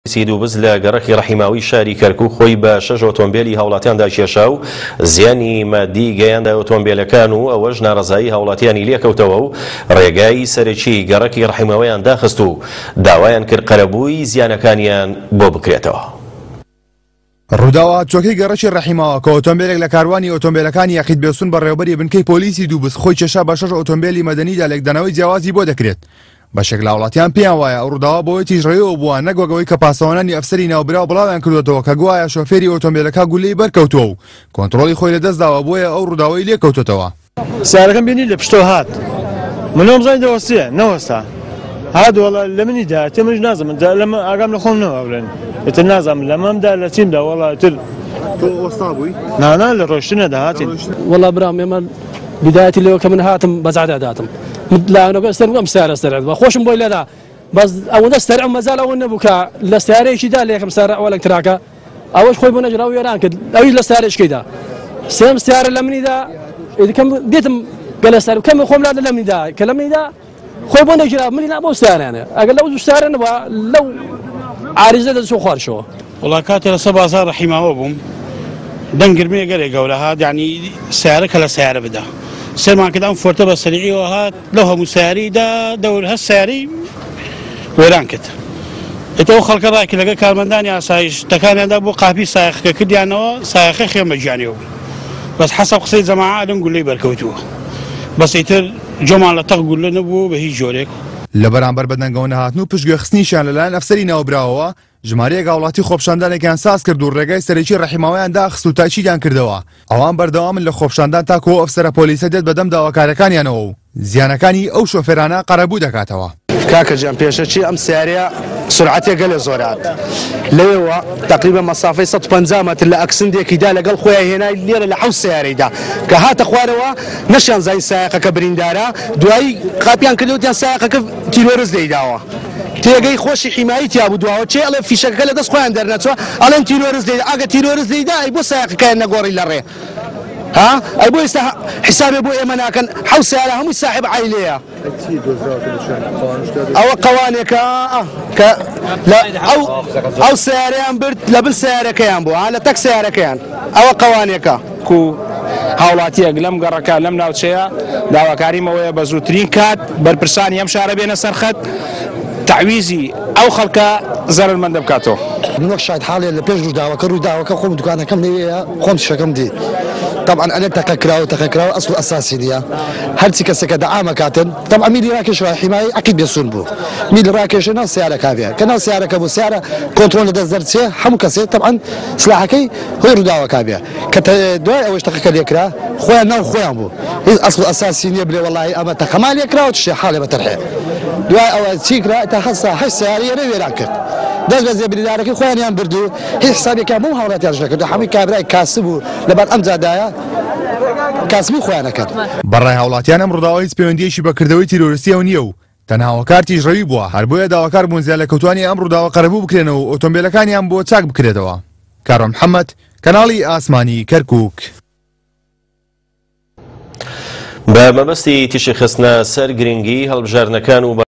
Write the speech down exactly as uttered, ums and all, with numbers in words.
سیدوبز لە گەڕەکی ڕەحیماوی شاری کەرکووک خۆی بە شەش ئۆتۆمبیلی هاوڵاتیاندا کێشا و زیانی مادی گەیاندە ئۆتۆمبیلەکان و ئەوەش ناڕەزایی هاوڵاتیانی لێکەوتەوە و ڕێگای سەرەکی گەڕەکی ڕەحیماویان داخست و داوایان کرد قەرەبووی زیانەکانیان بۆ بکرێتەوە. ڕووداوە چۆکەی گەڕەکی ڕەحیماوە کە ئۆتۆمبیلێک لە کاروانی ئۆتۆمبیلەکانی یاخید بێسوون بە ڕێوەبەری بنکەی پۆلیسی دووبز خۆی کێشا بە شەش ئۆتۆمبیلی مەدەنیدا لێکدانەوەی جیاوازی بۆ دەکرێت. بەشێک لە وڵاتیان پێیان وایە ئەو ڕووداوە بۆی تیژڕەویەوە بووە نەگوەگەوەی کە پاسەوانانی ئەفسەری ناوبراو بڵاویان کردوێتەوە کە گوایە شۆفێری ئۆتۆمبیلەکە گولەی بەرکەوتووە و کۆنتڕۆڵی خۆی لەدەستداوە بۆیە ئەو ڕووداوەی لێکەوتێتەوە. سیارەکەم بینی لە پشتەوە هات منۆم زای دەوەستێ نەوەستا هات وەڵا لە منیدا تێ منش نازانم لەمە ئاگام لە خۆم نەما بڵێن ئێتر نازانم لەمەمدا لە چیمدا وەڵا تر تۆ وەستا بووی؟ نانا لە ڕۆشتنەدا هاتین. وەڵا برام ئێمە بدایەتی لەوە کە من هاتم بەزعدا داتم لاوەنەکە ئەستەر بووم سیارە سەرەت بە خۆشم بۆی لەدا بەس ئەوەندە سەرعم مەزال ئەوە نەبوو کە لە سیارەیەکیدا لە یەکەم سیارە ئەوە ئەلکتراکە ئەوەش خۆی بۆ نەجراوە وێران کرد ئەویش لە سیارەشکەیدا سێم سیارە لە منیدا ئیدکەم دێتم گەلە سیارە کەم خۆم لا لە منیدا کە لە منیدا خۆی بۆ نەجرا منی لا بۆ سیارانە ئەگەر لەو دوو سیارە نەبووە لەو عاریزە دەچوو خوارشەوە. وڵا کاتێ لەسەر بازاڕ ڕەحیماوە بووم دەنگرمەیە گەلێک گەورە هات یعنی سیارە کە لە سیارە بدا سێمان کردم فۆرتە بە سەریعیەوە هات لەو هەموو سیاریدا دەور هەست سیاری وێران کرد. ئێتەوە خەڵکە ڕاکە لەگە کارمەندانی ئاسایشتەکانیاندا بۆ قاپی سایەخەکە کردیانەوە سایەخە خێم بەگیانەوە بەس حەسەب قسەی جەماعە لەم گولەی بەرکەوتووە بەس ئیتر جۆمان لە تەق گولە نەبوو بە هیچ جۆرێک. لە بەرامبەر بەدەنگەوە نەهاتن و پشتگوێخستنیشیان لەلایەن ئەفسەری ناوبراوەوە ژمارەیەک هاوڵاتی خۆپشاندانێکیان ساز کرد و ڕێگای سەرەکی ڕەحیماویان داخست و تاکیدیان کردەوە ئەوان بەردەوامن لە خۆپشاندان تاکەوە ئەفسەرە پۆلیسە دێت بەدەم داواکارەکانیانەوە و زیانەکانی ئەو شۆفێرانە قەرەبوو دەکاتەوە. کاکە جان پێشەچی ئەم سیارەیە سرعەتێ گەلێ زۆرات لەوێەوە تقریبا مەسافەی سەد و پەنجا مەتر لە ئەکسندێکیدا لەگەڵ خۆیان هێنای لێرە لە حەوت سیارەیدا کە هاتە خوارەوە نەشیان زای سایەقەکە بریندارە دوایی قاپیان کردوتیان سایەقەکە تیرۆرز دەیداوە تێگەی خۆشی حیمایی تیا بوو دواوە چێ ئەڵێ فیشەکە لە دەست خۆیان دەرنەچوە ئەڵێن تیرۆرز دەیدا ئاگە تیرۆرز دەیدا ئەی بۆ سایەقەکەیان نەگۆڕی لە ڕێ ها ئەی بۆ ئێستا حسابێ بۆ ئێمە ناکەن حەوت سیارە هەمووی ساحب عایلەیە ئەوە قەوانێکە کە ئەو سیارەیان برد لە بن سیارەکەیان بوو لە تەک سیارەکەیان ئەوە قەوانێکە و هاوڵاتیەک لەم گەڕەکە لەم ناوچەیە داواکاریمەوەیە بە زووترین کات بەرپرسانی ئەم شارە بێنە سەرخەت تعویزی ئەو خەڵکە زەرمەندە بکاتەوە. من وەک شاید حاڵێ لە پێش ڕووداوەکە ڕووداوەکە خۆم دوکانەکەم لێوەیە خۆم شەکەم دی طبعا ئەلێ تەقەکراوە تەقەکراوە ئەسڵ ئەساسی نییە هەرچی کەسێکە دەعامەکاتن طبعا میلی ڕاکێشەوە حیمایی عەقید بێسوون بوو میلی ڕاکێشە ناو سیارە کابێ کە ناو سیارەکە بوو سیارە کۆنتڕۆل لەدەست دەرچێ هەموو کەسێ طبعا سلاحەکەی هۆی ڕووداوە کابێ کە دوای ئەوەش تەقەکە لێکرا خۆیان ناو خۆیان بوو هیچ ئەسڵ ئەساسی نییە بڵێ وەڵای ئەمە تەقەمان لێکراوە چ حاڵێ بەتەرحێ دوای ئەوە چیکرا تا هەستا هەشت سیارەیە وێران کرد دەست بە زێبریدارەکەی خۆیانیان بردو هیچ حسابێکیان بۆم هاوڵاتیانش نەکرد هەمووی کابرای کاسب بوو لەبەر ئەم جادایە کاسبی خۆیان نەکرد. بەڕای هاوڵاتیان ئەم ڕووداوە هیچ پەیوەندیەکی بە کردەوەی تیرۆریستیەوە نییە و تەنها هۆکار تیژڕەوی بووە هەر بۆیە داواکار بوون زیان لە کەوتوانی ئەم ڕووداوە قەرەبوو بکرێنەوە و ئۆتۆمبیلەکانیان بۆ چاک بکرێتەوە. کارۆ محەممەد کەناڵی ئاسمانی کەرکووک. بە مەبەستی تیشی خستنە سەر گرنگی هەڵبژاردنەکان و